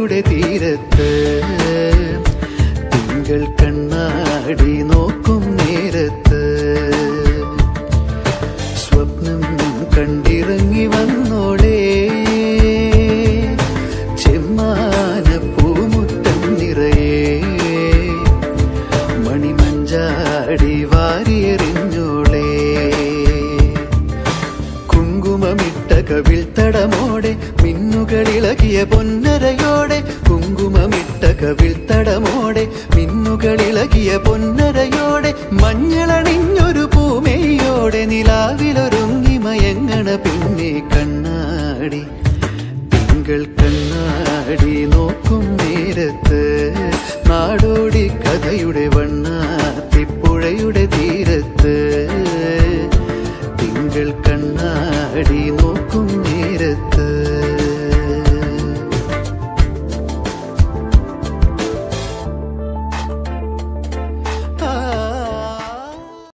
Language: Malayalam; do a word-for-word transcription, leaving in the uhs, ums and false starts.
പുഴയുടെ തീരത്ത് തിങ്കൾ കണ്ണാടി നോക്കും നേരത്ത് സ്വപ്നം കണ്ടിറങ്ങി വന്നോളേ ചെമ്മാന പൂമുറ്റം നിറയെ മണിമഞ്ചാടി വാരിയെറിഞ്ഞോളേ കുങ്കുമമിട്ട കവിൾത്തടമോടെ മിന്നുകളിളകിയ പൊന്നരയോടെ കുങ്കുമമിട്ട കവിൾത്തടമോടെ മിന്നുകളിളകിയ പൊന്നരയോടെ മഞ്ഞളണിഞ്ഞൊരു പൂമേയോടെ നിലാവിലൊരുങ്ങി മയങ്ങണ പിന്നെ കണ്ണാടി തിങ്കൾ കണ്ണാടി നോക്കും നേരത്ത് നാടോടി കഥയുടെ വണ്ണാത്തിപ്പുഴയുടെ തീരത്ത് തിങ്കൾ കണ്ണാടി നോക്കും നേരത്ത്